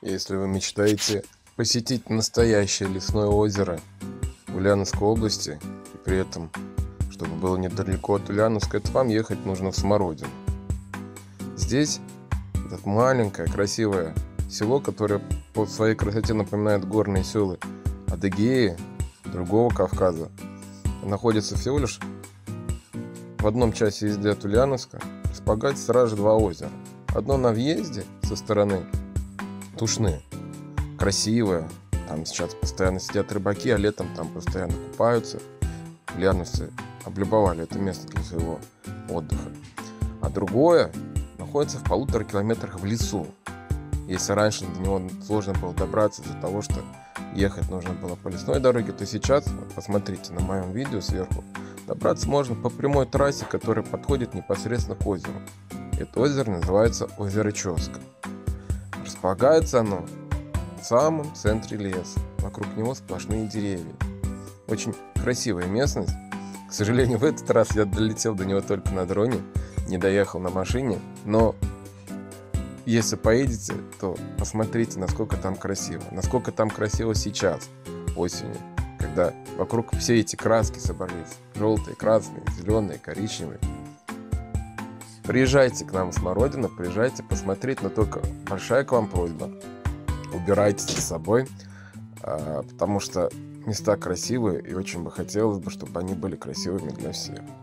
Если вы мечтаете посетить настоящее лесное озеро в Ульяновской области, и при этом, чтобы было недалеко от Ульяновска, это вам ехать нужно в Смородину. Здесь это маленькое красивое село, которое по своей красоте напоминает горные села Адыгеи, другого Кавказа, находится всего лишь в одном часе езды от Ульяновска. Располагается сразу два озера. Одно на въезде со стороны Тушны, красивое, там сейчас постоянно сидят рыбаки, а летом там постоянно купаются. Ульяновцы облюбовали это место для своего отдыха. А другое находится в 1,5 километрах в лесу. Если раньше до него сложно было добраться из-за того, что ехать нужно было по лесной дороге, то сейчас, вот посмотрите на моем видео сверху, добраться можно по прямой трассе, которая подходит непосредственно к озеру. Это озеро называется озеро Чоска. Располагается оно в самом центре леса. Вокруг него сплошные деревья. Очень красивая местность. К сожалению, в этот раз я долетел до него только на дроне, не доехал на машине. Но если поедете, то посмотрите, насколько там красиво. Насколько там красиво сейчас, осенью, когда вокруг все эти краски собрались. Желтые, красные, зеленые, коричневые. Приезжайте к нам в Смородину, приезжайте посмотреть, но только большая к вам просьба: убирайте за собой, потому что места красивые, и очень бы хотелось бы, чтобы они были красивыми для всех.